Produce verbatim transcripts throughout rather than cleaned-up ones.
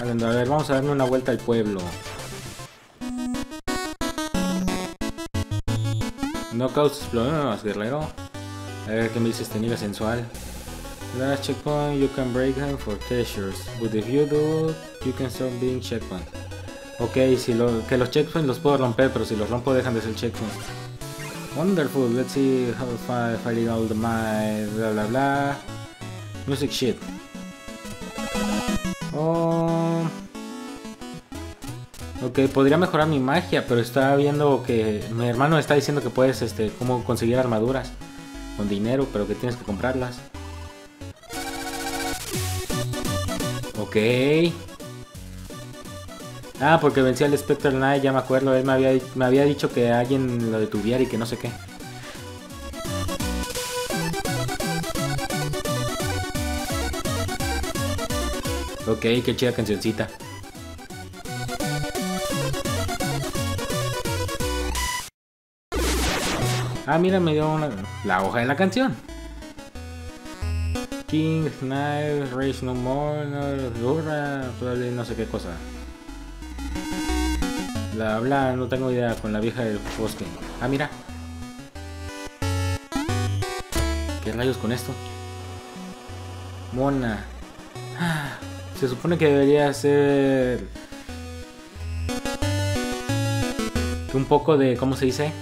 A ver, vamos a darle una vuelta al pueblo. No causes problemas, guerrero. A ver qué me dice este niño sensual. Last checkpoint, you can break them for treasures. But if you do, you can stop being checkpoint. Ok, si lo, que los checkpoints los puedo romper, pero si los rompo dejan de ser checkpoints. Wonderful, let's see how far fighting all the might, bla bla bla. Music shit. Oh. Ok, podría mejorar mi magia, pero estaba viendo que mi hermano está diciendo que puedes, este, cómo conseguir armaduras con dinero, pero que tienes que comprarlas. Ok. Ah, porque vencí al Spectre Knight, ya me acuerdo. Él me había, me había dicho que alguien lo detuviera y que no sé qué. Ok, qué chida cancioncita. Ah, mira, me dio una, la hoja de la canción. King, Knife, Rage No More, no, no sé qué cosa. Bla bla, no tengo idea con la vieja del bosque. Ah, mira. ¿Qué rayos con esto? Mona. Se supone que debería ser un poco de, ¿cómo se dice?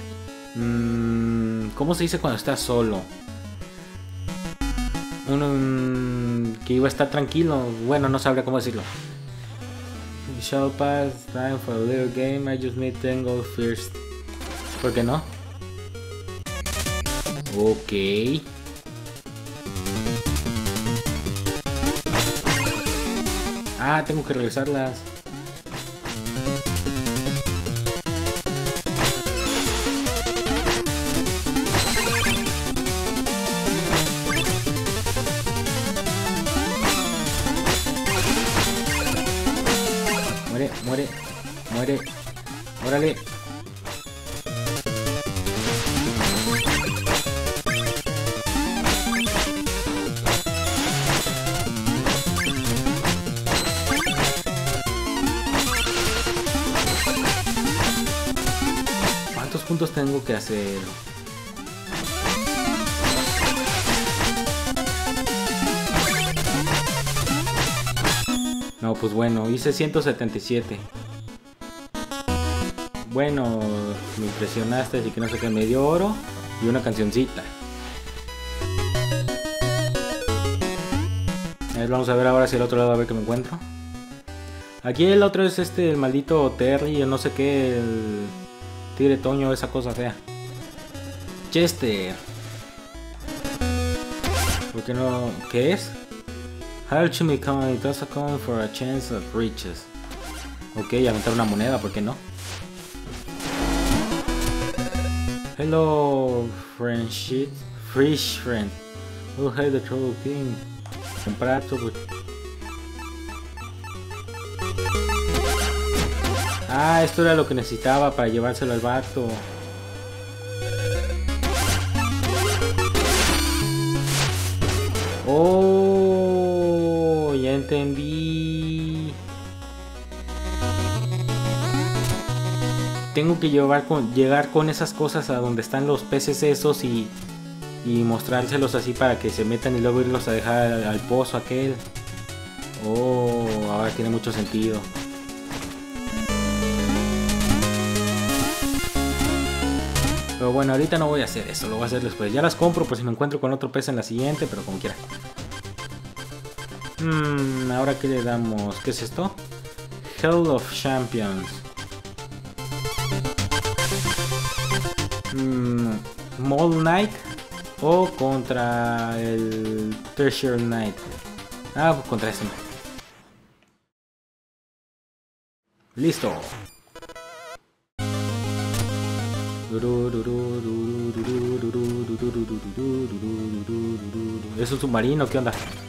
Mm, ¿Cómo se dice cuando estás solo? Uno um, que iba a estar tranquilo. Bueno, no sabría cómo decirlo. Shall pass time for a little game. I just need Tango first. ¿Por qué no? Ok. Ah, tengo que regresarlas. Muere, muere, muere. Órale. ¿Cuántos puntos tengo que hacer? No, pues bueno, hice ciento setenta y siete. Bueno, me impresionaste, así que no sé qué, me dio oro y una cancioncita. A ver, vamos a ver ahora si el otro lado, a ver qué me encuentro. Aquí el otro es este, el maldito Terry, yo no sé qué, el tigre toño, esa cosa fea. Chester. ¿Por qué no? ¿Qué es? How to become a toss a coin for a chance of riches. Ok, aventar una moneda, ¿por qué no? Hello, friendship, fish friend. Who had the trouble king? Comprar todo. Ah, esto era lo que necesitaba para llevárselo al vato. Oh, ya entendí. Tengo que llevar con, llegar con esas cosas a donde están los peces esos y, y mostrárselos así para que se metan y luego irlos a dejar al, al pozo aquel. Oh, ahora tiene mucho sentido. Pero bueno, ahorita no voy a hacer eso, lo voy a hacer después. Ya las compro por si me encuentro con otro pez en la siguiente, pero como quiera. Hmm, ahora qué le damos. ¿Qué es esto? Hell of Champions. Hmm, Mole Knight o contra el Treasure Knight. Ah, pues contra ese. Listo. ¿Es un submarino? ¿Qué onda?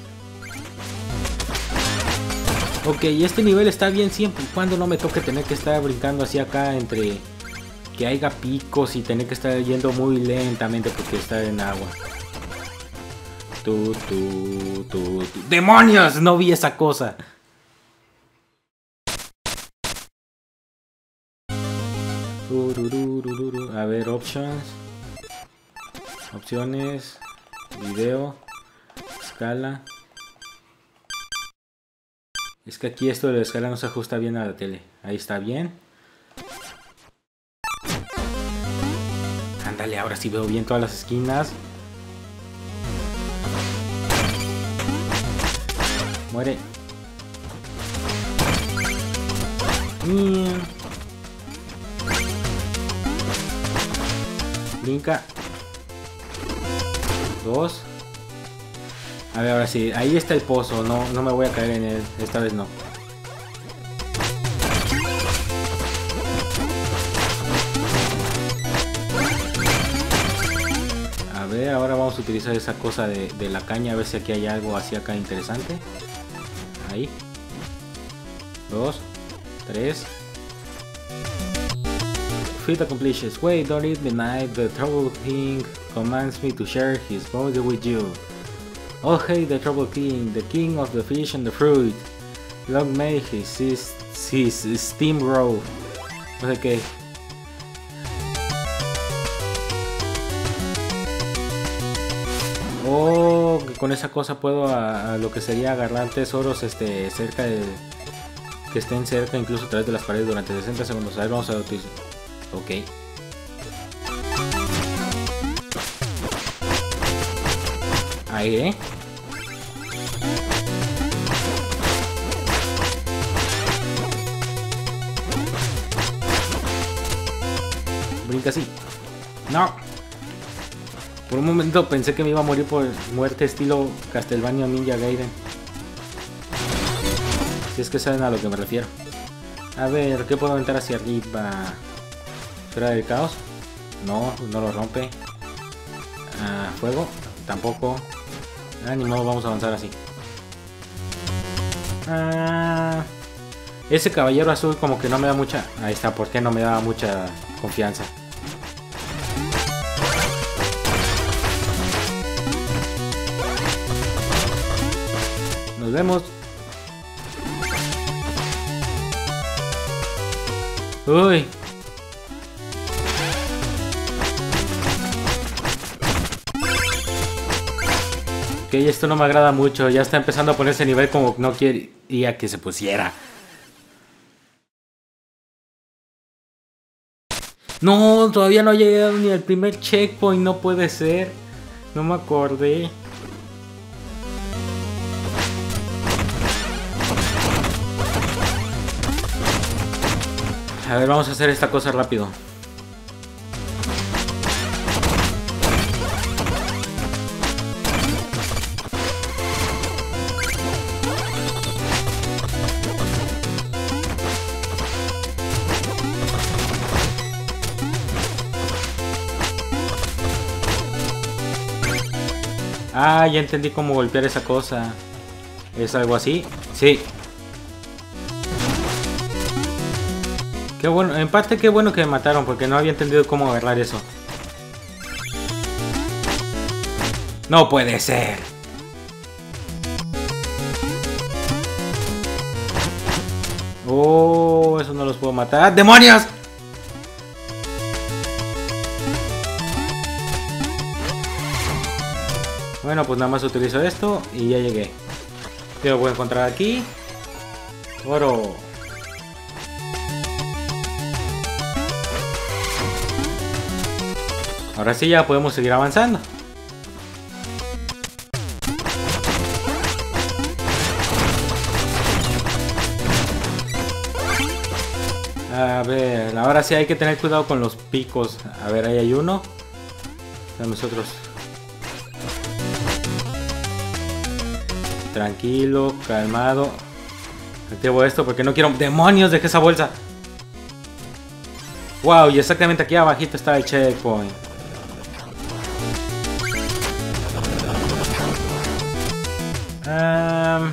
Ok, este nivel está bien siempre y cuando no me toque tener que estar brincando así acá entre que haya picos y tener que estar yendo muy lentamente porque está en agua. Tu, tu, tu, tu. ¡Demonios! No vi esa cosa. A ver, options. Opciones. Video. Escala. Es que aquí esto de la escala no se ajusta bien a la tele. Ahí está bien. Ándale, ahora sí veo bien todas las esquinas. Muere. Mm. Brinca. Dos. A ver, ahora sí. Ahí está el pozo. No, no me voy a caer en él. Esta vez no. A ver, ahora vamos a utilizar esa cosa de, de la caña. A ver si aquí hay algo así acá interesante. Ahí. Dos. Tres. Feat accomplished. Wait, don't eat midnight. The Trouble King commands me to share his body with you. Oh hey, the Trouble King, the king of the fish and the fruit. Long may his, his, his steam grow. No sé qué. Oh, que con esa cosa puedo a, a lo que sería agarrar tesoros este, cerca de... que estén cerca, incluso a través de las paredes durante sesenta segundos. A ver, vamos a utilizar. Ok. Ahí, ¿eh? Brinca así. No. Por un momento pensé que me iba a morir por muerte estilo Castlevania Ninja Gaiden. Si es que saben a lo que me refiero. A ver, ¿qué puedo aventar hacia arriba? ¿Esfera del caos? No, no lo rompe. Ah, ¿fuego? Tampoco. Ah, ni modo, vamos a avanzar así. Ah, ese caballero azul como que no me da mucha... Ahí está, ¿por qué no me da mucha confianza? Nos vemos. Uy. Ok, esto no me agrada mucho. Ya está empezando a ponerse nivel como no quería que se pusiera. No, todavía no ha llegado ni al primer checkpoint. No puede ser. No me acordé. A ver, vamos a hacer esta cosa rápido. Ah, ya entendí cómo golpear esa cosa. ¿Es algo así? Sí. Qué bueno, en parte qué bueno que me mataron porque no había entendido cómo agarrar eso. No puede ser. Oh, eso no los puedo matar. ¡Demonios! Bueno, pues nada más utilizo esto y ya llegué. ¿Qué lo puedo encontrar aquí? Oro. Ahora sí ya podemos seguir avanzando. A ver, ahora sí hay que tener cuidado con los picos. A ver, ahí hay uno. Nosotros. Tranquilo, calmado. Activo esto porque no quiero... ¡Demonios! Dejé esa bolsa. Wow, y exactamente aquí abajito está el checkpoint. Um...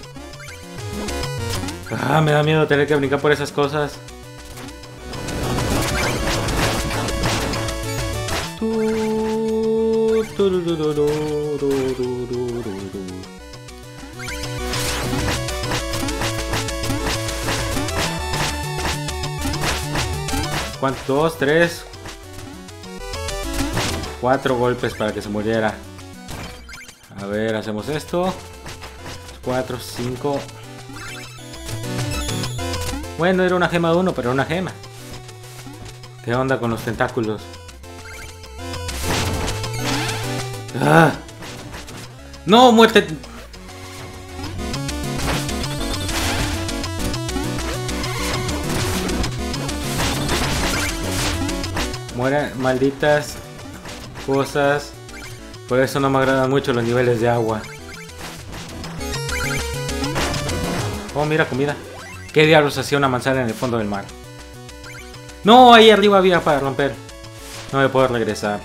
Ah, me da miedo tener que brincar por esas cosas. ¿Cuántos? Dos, tres, cuatro golpes para que se muriera. A ver, hacemos esto. Cuatro, cinco. Bueno, era una gema de uno, pero una gema. ¿Qué onda con los tentáculos? ¡Ah! ¡No, muerte! Muere, malditas cosas. Por eso no me agradan mucho los niveles de agua. Oh, mira, comida. ¿Qué diablos hacía una manzana en el fondo del mar? No, ahí arriba había para romper. No me puedo regresar.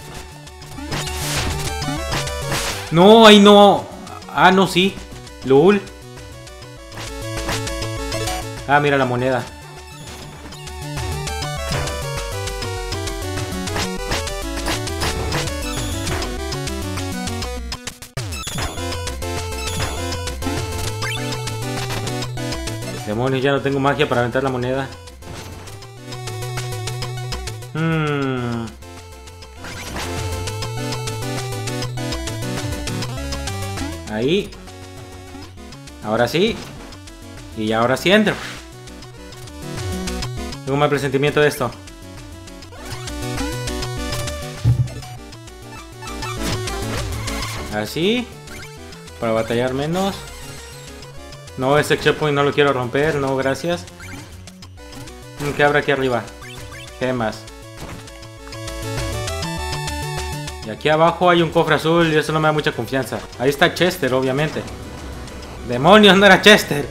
No, ahí no. Ah, no, sí. Lul. Ah, mira la moneda. Demonios, ya no tengo magia para aventar la moneda. Hmm. Ahí. Ahora sí. Y ahora sí entro. Tengo un mal presentimiento de esto. Así. Para batallar menos. No, ese checkpoint no lo quiero romper. No, gracias. ¿Qué habrá aquí arriba? Gemas. Y aquí abajo hay un cofre azul y eso no me da mucha confianza. Ahí está Chester, obviamente. ¡Demonios! ¡No era Chester!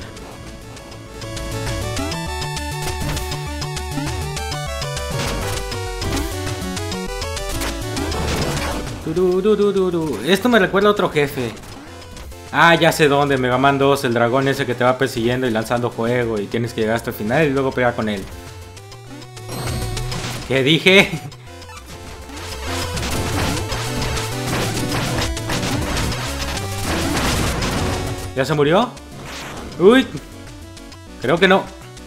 Esto me recuerda a otro jefe. Ah, ya sé dónde. Mega Man dos, el dragón ese que te va persiguiendo y lanzando fuego. Y tienes que llegar hasta el final y luego pegar con él. ¿Qué dije? ¿Ya se murió? Uy. Creo que no.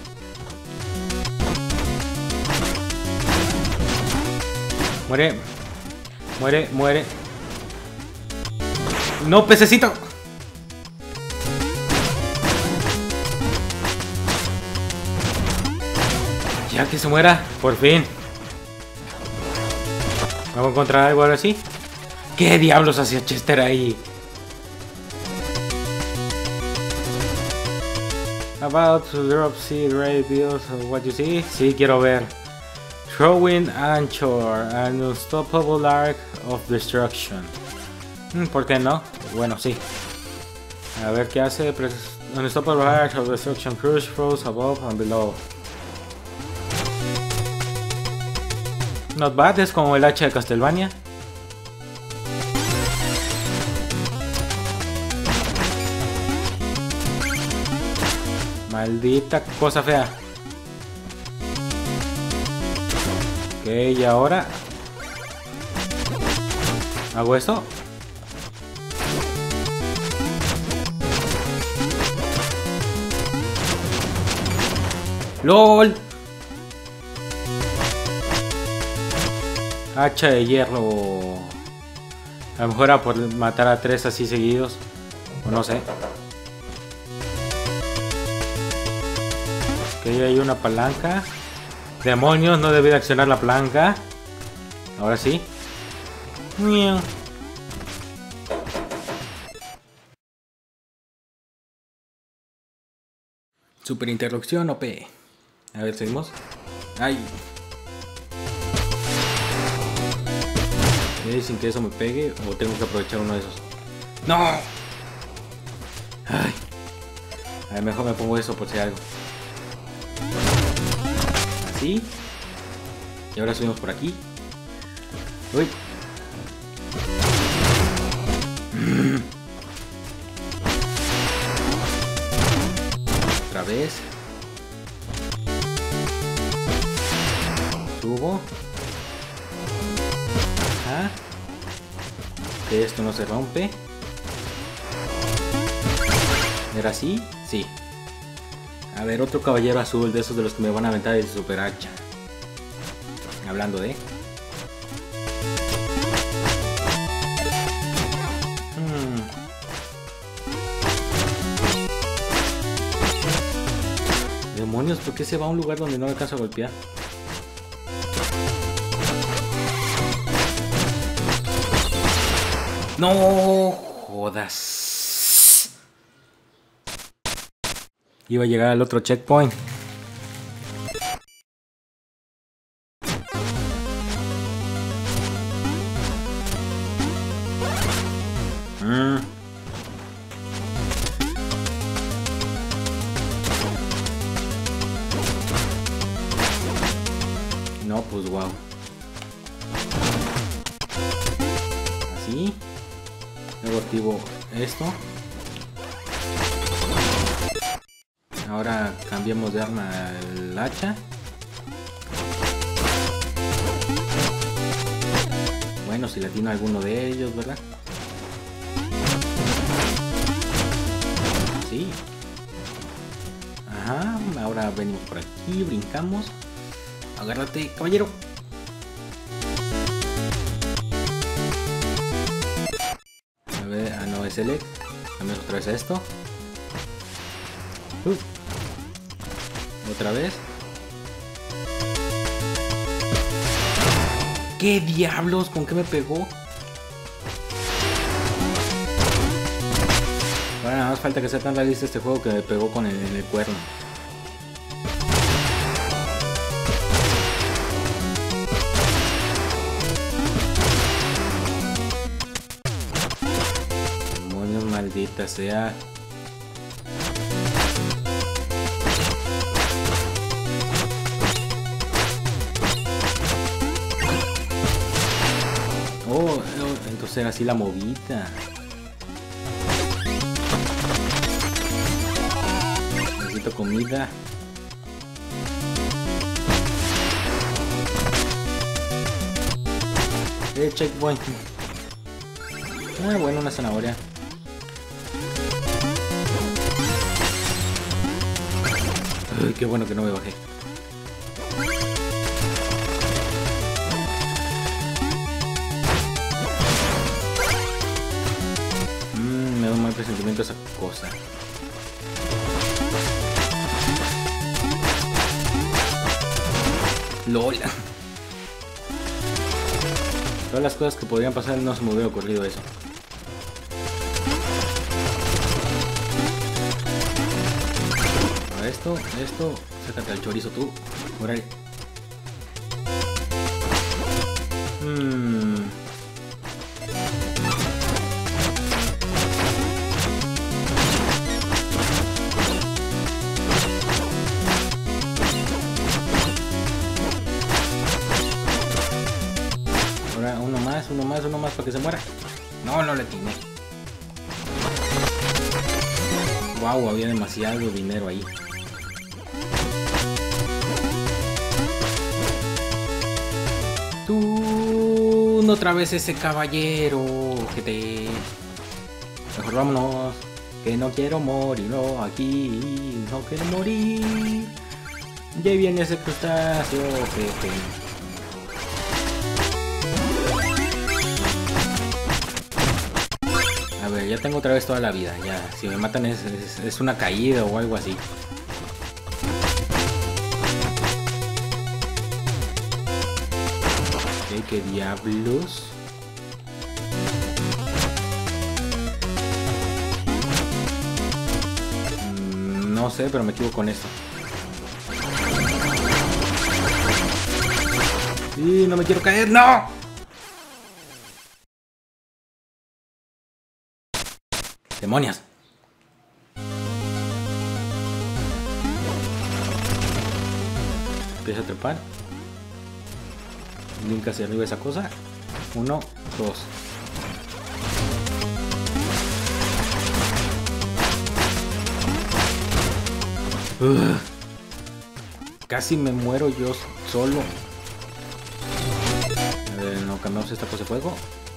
Muere. Muere, muere. No, pececito. Ya que se muera, por fin. ¿Me voy a encontrar algo ahora sí? ¿Qué diablos hacía Chester ahí? About to drop seed ray bills of what you see. Sí, quiero ver. Throwing Anchor, an unstoppable arc of destruction. ¿Por qué no? Bueno, sí. A ver qué hace. Unstoppable arc of destruction. Crush throws above and below. Not bad, es como el hacha de Castlevania. Maldita cosa fea. Ok, y ahora hago esto. ¡Lol! Hacha de hierro. A lo mejor era por matar a tres así seguidos. O no sé. Ok, hay una palanca. Demonios, no debí de accionar la palanca. Ahora sí. Super interrupción O P. A ver, seguimos. Ay. Okay, sin que eso me pegue. O tengo que aprovechar uno de esos. ¡No! Ay. A ver, mejor me pongo eso por si algo. Así. Y ahora subimos por aquí. Uy. Mm. Otra vez. Subo. Ajá. Que esto no se rompe. ¿Era así? Sí. A ver, otro caballero azul de esos de los que me van a aventar el super hacha. Hablando de... Hmm. Demonios, ¿por qué se va a un lugar donde no le alcanzo a golpear? No jodas. Iba a llegar al otro checkpoint. Mm. No, pues wow. Así. Luego activo esto. Ahora cambiamos de arma al hacha. Bueno, si le atino a alguno de ellos, ¿verdad? Sí. Ajá, ahora venimos por aquí, brincamos. Agárrate, caballero. A ver, ah no, es select. Cambiamos otra vez a esto. Uh. Otra vez. ¿Qué diablos? ¿Con qué me pegó? Ahora nada más falta que sea tan realista este juego que me pegó con el, en el cuerno. Demonios, maldita sea. Oh, entonces era así la movida. Necesito comida. Eh, checkpoint. Ah, bueno, una zanahoria. Ay, qué bueno que no me bajé. Mmm, me da un mal presentimiento esa cosa. LOL. Todas las cosas que podrían pasar no se me hubiera ocurrido eso. A esto, esto, sácate al chorizo tú. Por ahí. Mmm. Ahora uno más, uno más, uno más para que se muera. No, no le tiene. Wow, había demasiado dinero ahí. Tú, no otra vez ese caballero que te... Mejor vámonos, que no quiero morir, no, aquí, no quiero morir. Ya viene ese crustáceo, jefe. A ver, ya tengo otra vez toda la vida, ya, si me matan es, es, es una caída o algo así. Ok, ¿qué diablos? Mm, no sé, pero me equivoco con esto. ¡Sí, no me quiero caer! ¡No! ¡Demonios! Empieza a trepar. Link hacia arriba esa cosa. Uno, dos. Ugh. Casi me muero yo solo. A ver, no cambiamos esta cosa de fuego.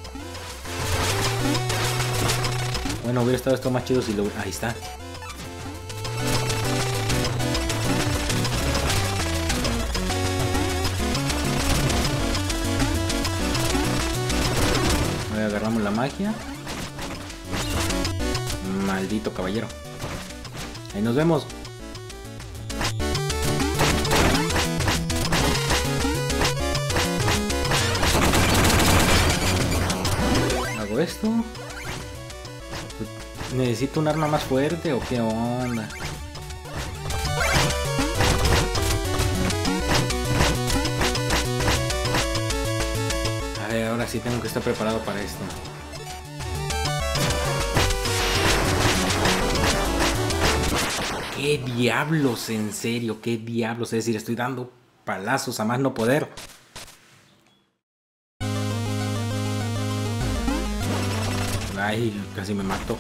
Bueno, hubiera estado esto más chido si lo... Ahí está. magia. Maldito caballero. Ahí nos vemos. Hago esto. ¿Necesito un arma más fuerte o qué onda? A ver, ahora sí tengo que estar preparado para esto. ¿Qué diablos? En serio, ¿qué diablos? Es decir, estoy dando palazos a más no poder. Ay, casi me mato.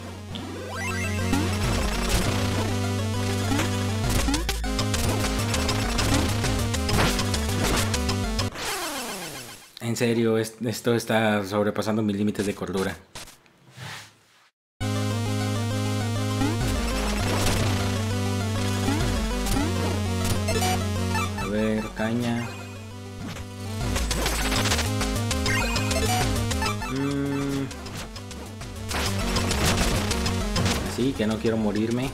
En serio, esto está sobrepasando mis límites de cordura. A ver, caña. Mm. Así que no quiero morirme.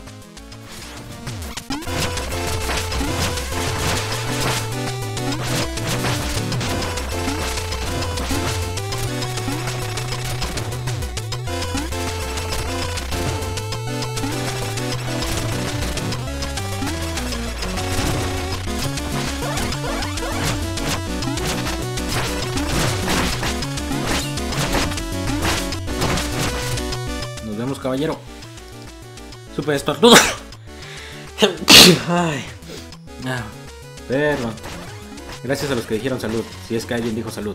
Nos vemos, caballero. Super estornudo. Ay. Ah, perdón. Gracias a los que dijeron salud. Si es que alguien dijo salud.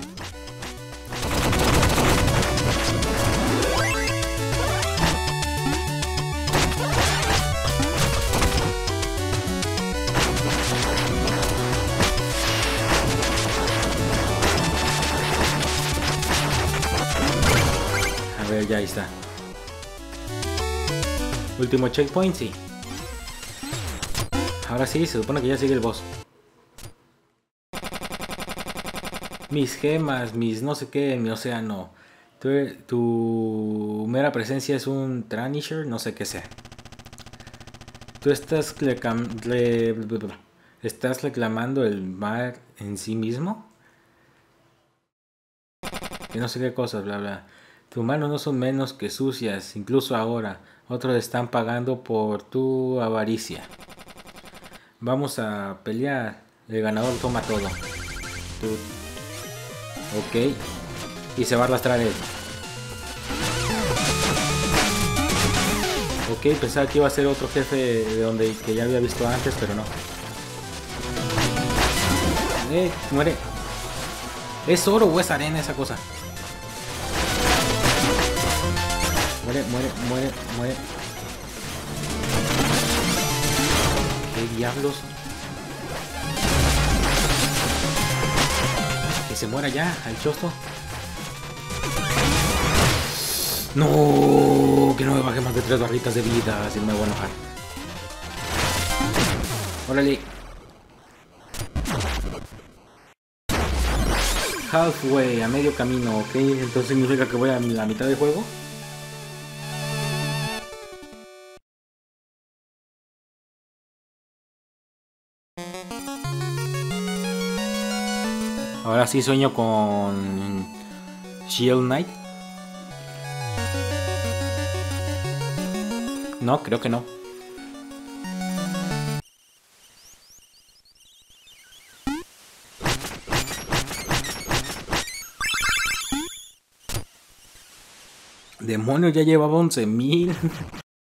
A ver, ya ahí está. Último checkpoint, sí. Ahora sí, se supone que ya sigue el boss. Mis gemas, mis no sé qué, mi océano. Tu, tu mera presencia es un Tranisher, no sé qué sea. Tú estás, reclam re estás reclamando el mar en sí mismo. Que no sé qué cosas, bla bla. Tus manos no son menos que sucias, incluso ahora. Otros están pagando por tu avaricia. Vamos a pelear. El ganador toma todo. Tú. Ok. Y se va a arrastrar él. Ok, pensaba que iba a ser otro jefe de donde que ya había visto antes, pero no. Eh, muere. ¿Es oro o es arena esa cosa? Muere, muere, muere, muere. ¿Qué diablos? Que se muera ya, al chosto. No, que no me baje más de tres barritas de vida, si no me voy a enojar. Órale. Halfway, a medio camino, ok. Entonces significa que voy a la mitad del juego. Ahora sí sueño con Shield Knight. No, creo que no. Demonios, ya llevaba once mil.